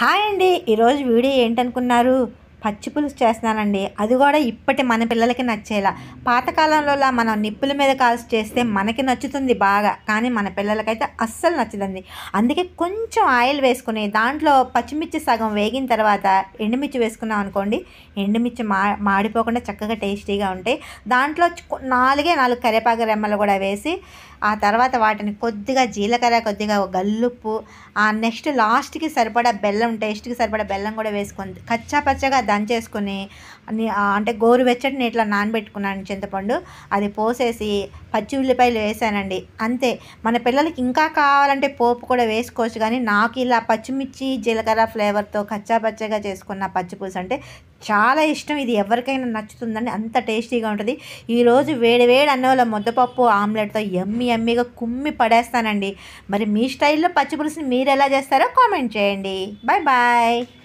Hi అండి. ఈరోజు video ఏంటనుకున్నారు? పచ్చి పులుసు చేస్తున్నానండి. అది కూడా ఇప్పటి మన పిల్లలకి నచ్చేలా. పాతకాలంలోలా మనం నిప్పుల మీద కాల్చి చేస్తే మనకి నచ్చుతుంది బాగా, కానీ మన పిల్లలకైతే అస్సలు నచ్చదండి. అందుకే కొంచెం ఆయిల్ వేసుకుని దాంట్లో పచ్చిమిర్చి సగం వేగిన తర్వాత ఎండుమిర్చి వేసుకున్నాం అనుకోండి, ఎండుమిర్చి మాడిపోకుండా చక్కగా టేస్టీగా ఉంటాయి. దాంట్లో నాలుగు కరివేపాకు రెమ్మలు కూడా వేసి, ఆ తర్వాత వాటిని కొద్దిగా జీలకర్ర, కొద్దిగా గల్లుప్పు, నెక్స్ట్ లాస్ట్కి సరిపడా బెల్లం, టేస్ట్కి సరిపడా బెల్లం కూడా వేసుకొని కచ్చా పచ్చగా దంచేసుకొని అంటే గోరువెచ్చటి నీటిలో నానబెట్టుకున్నాను చింతపండు, అది పోసేసి పచ్చి ఉల్లిపాయలు వేసానండి. అంతే. మన పిల్లలకి ఇంకా కావాలంటే పోపు కూడా వేసుకోవచ్చు, కానీ నాకు ఇలా పచ్చిమిర్చి జీలకర్ర ఫ్లేవర్తో కచ్చా పచ్చగా చేసుకున్న పచ్చి పులుసు అంటే చాలా ఇష్టం. ఇది ఎవరికైనా నచ్చుతుందండి, అంత టేస్టీగా ఉంటుంది. ఈరోజు వేడి వేడి అన్నంలో ముద్దపప్పు ఆమ్లెట్తో ఎమ్మిగా కుమ్మి పడేస్తానండి. మరి మీ స్టైల్లో పచ్చి పులుసుని మీరు ఎలా చేస్తారో కామెంట్ చేయండి. Bye bye.